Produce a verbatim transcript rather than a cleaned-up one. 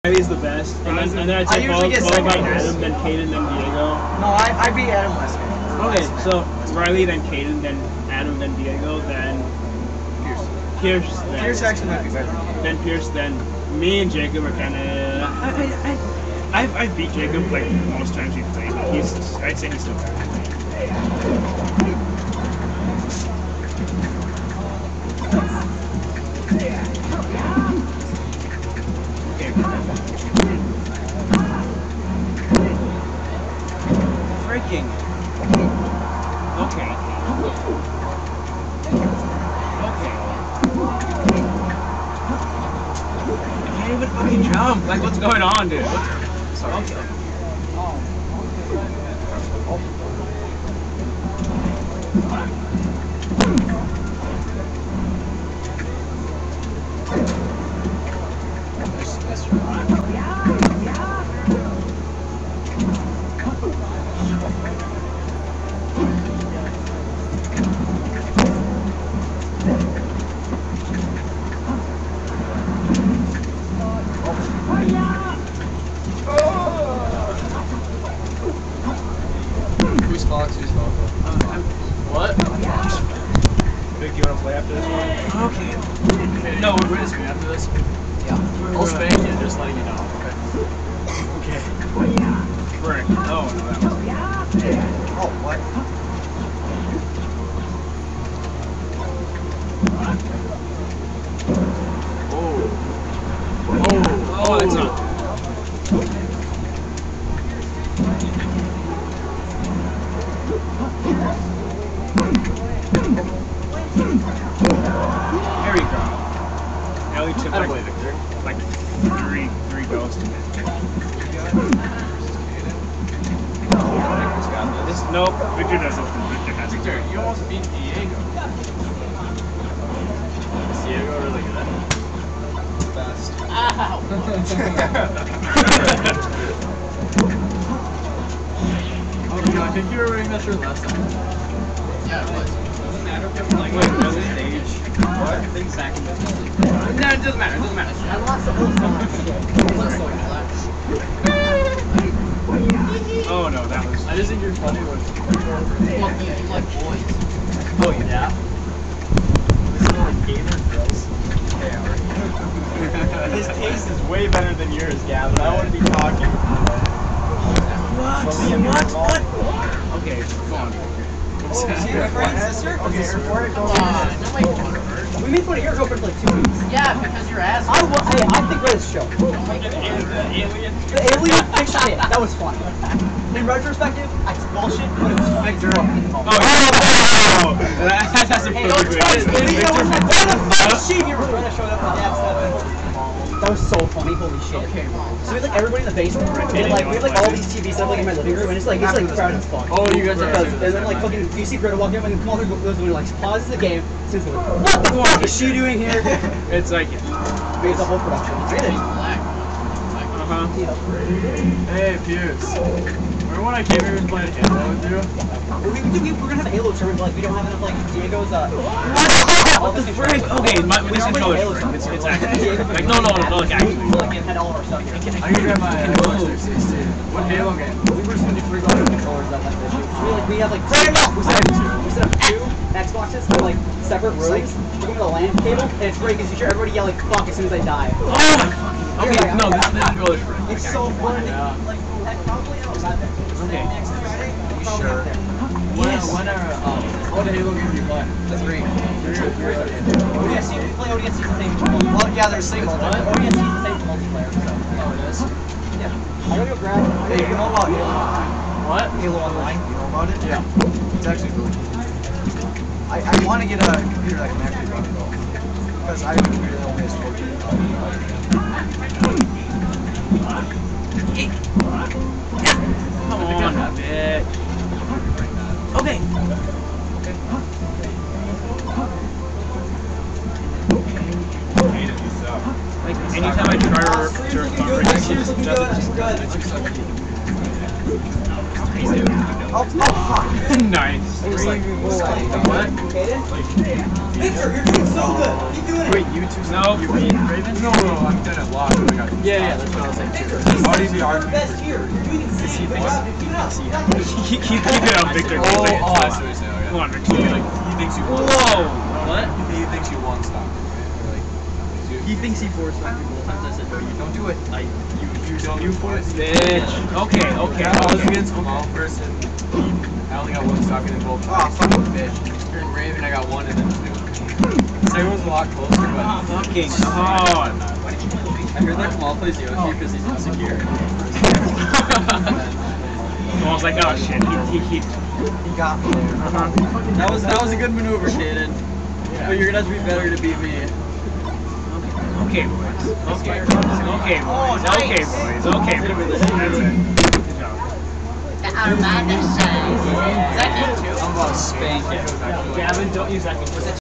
Riley's the best, and then, and then I'd say followed by Adam, then Kaden, then Diego. No, I, I beat Adam last game. Okay, so Riley, then Kaden, then Adam, then Diego, then Pierce. Pierce, then Pierce actually might be better. Then Pierce, then me and Jacob are kind of. I, I, I, I've, I've beat Jacob like most times we've played, but he's. I'd say he's still better than me. Freaking. Okay. Okay. I can't even fucking jump. Like, what's going on, dude? What's... Sorry. Okay. Who's Fox? Who's Falco? Uh, what? Vic, you want to play after this one? Okay. No, we're just going after this. Yeah. I'll spank you, just letting you know. Okay. Okay. Frick. Oh, no, that was... Oh, what? Oh. Oh. Oh, that's not... There we go. Now we took like, like three, three goes to it. This, nope, Victor doesn't. Victor has it. Victor, you almost beat Diego. Is Diego really good? Best. Ow! Oh, no, I think you were wearing that shirt last time. Yeah, it was. Doesn't matter if you're like, wait, another stage. What? I think Zach and this. No, it doesn't matter, it doesn't matter. I lost the whole song. Oh no, that was. I just think you're funny when you like boys. Oh yeah. This is like gamer girls. His taste is way better than yours, Gavin. I wouldn't be talking. What? What? What? Okay, go on. Oh, see my friend's sister? Okay, before I go on. We made fun of your girlfriend for like two weeks. Yeah, because your ass. I, wa hey, I think we're the show. The alien. The alien fish shit. That was funny. In retrospective, it's bullshit, but it was Victor. Oh, that's a Hey, don't perfect touch way. me. You know, what the fuck shit? You were trying to show up on D A B seven. That was so funny, holy shit. So we had like everybody in the basement, and like we have like all these T Vs set up like in my living room, and it's like it's like crowded as fuck. Oh, you guys are. And then like fucking, you see Greta walk up and come on through goes and like pauses the game, sits there like, what the fuck is she doing here? It's like. Made the whole production. Really? Uh huh. Hey, Pierce. Remember when I came here and played Halo with you? We, we, we, we're gonna have a Halo tournament, but like we don't have enough like Diego's uh. What the frick? Okay, my, this controller's frick. It's, it's actually. Like, no, no, no, like actually. We like had all of our stuff here. I can grab my Xbox three sixty. What Halo game? We were just gonna do three dollar controllers that like this. We like we have like two, we set up two, we set up two Xboxes in like separate rooms. We go to the LAN cable, and it's great because you hear everybody yell like fuck as soon as I die. Oh my god. Okay, no, this, this controller's frick. It's so funny. Like that probably I was at that. Okay. Next Friday. You sure? Yes. When, when are, um, what Halo game do you play? The three. Three or three. O D S C, we play O D S C the same. Well, yeah, there's same multiplayer. O D S C is the same multiplayer. So. Oh, it is? Yeah. I gotta go grab. Hey, you know about Halo? What? Halo Online. You know about it? Yeah. It's actually cool. I, I want to get a computer that can actually run it all. Because I have a computer that only has fourteen. Come on, bitch. Okay. Like anytime I try to to record it, it just doesn't. Oh, fuck. Nice. It was like, what? Kaden? Victor, you're doing so good. Keep doing it. Wait, you two? No. You beat Raven? No, no, I'm done at lock. I got Yeah, yeah, that's what I was saying too. How does he argue? Best here. You're doing insane. Good job. Keep it up. Keep, keep, keep it up, Victor. Oh, Keep it oh, up. I see what you're saying. Okay. Come on, Victor. He, like, he thinks you won. Whoa! What? He thinks you won stock. Right? Or, like, you, He thinks he forced me both times. I said, no, you don't do it. Like, you, you don't you do forced it. Bitch. Okay, okay. Yeah, I was okay. against Kamal first, and I only got one stock and then both times. Oh, fuck, bitch. During Raven, I got one and then two. Second was a lot closer, but Fucking God. I heard that Kamal plays Yoshi because he's insecure. I was like, oh shit, he, he, he. He got me there. Uh-huh. That was that was a good maneuver, Kaden. Yeah. But you're gonna have to be better to beat me. Okay, boys. Okay, boys. Okay, boys. Okay, boys. Okay, boys. That's it. Good job. Our man is saying, I'm about to spank it. Gavin, don't use that.